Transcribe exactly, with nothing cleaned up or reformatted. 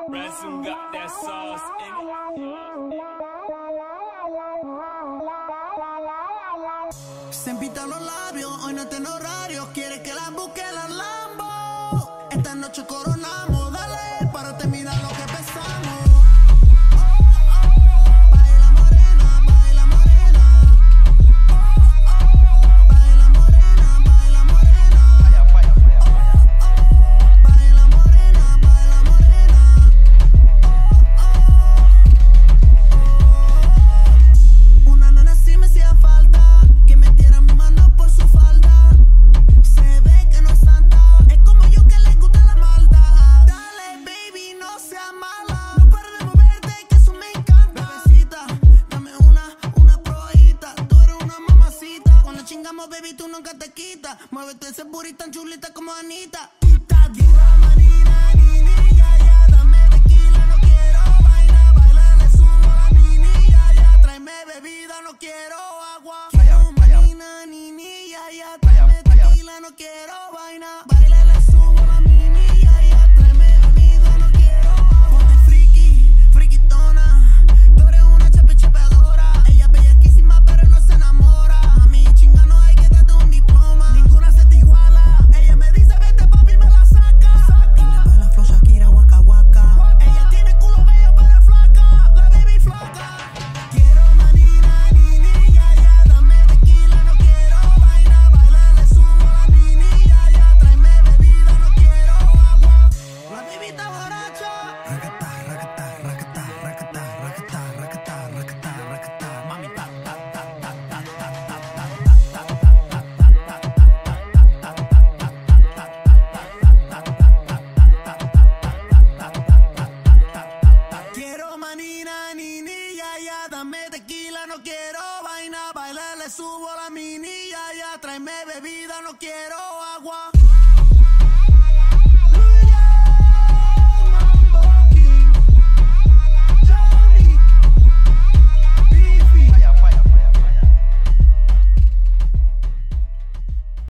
Ransom got that sauce in it. Se empitan los labios, hoy no tiene horario. Quiere que la busque la Lambo. Esta noche coronamos, dale, para terminar lo que empezamos. Baila morena, baila morena. Baila morena, baila morena. Baila morena, baila morena. Una nena así me hacía falta, que metiera mi mano por su falda. Se ve que no es santa, es como yo que le gusta la maldad. Dale, baby, no seas mala, no pares de moverte, que eso me encanta. Bebecita, dame una, una probadita. Tú eres una mamacita, cuando chingamos, baby, tú nunca te quitas. Muévete ese booty tan chulita como Anita. Está dura, manina, nini, ya, ya. Dame tequila, no quiero vaina. Baila, le subo a la mini, ya, ya. Tráeme bebida, no quiero agua. Quiero manina, nini, ya, ya. Tráeme tequila, no quiero vaina. Baila, le subo a la mini, ya, ya. Tráeme bebida, no quiero agua. Ponte friki, friquitona. Tú eres una chepe chepeadora. Ella es bellaquísima, pero no se enamora. A mí chinga no hay que darte un diploma. Ninguna se te iguala. Ella me dice vete papi, me la saca. Y me baila flow Shakira, waka waka. Ella tiene culo bello, pero es flaca. La baby flaca. Quiero manina, nini, ya, ya. Dame tequila, no quiero vaina. Baila, le subo a la mini, ya, ya. Tráeme bebida, no quiero agua. La baby está borracha. Racata, racata, racata, racata, racata, racata, racata, racata. Mami, ta, ta, ta, ta, ta, ta, ta, ta, ta, ta, quiero manina, nini, ya, ya. Dame tequila, no quiero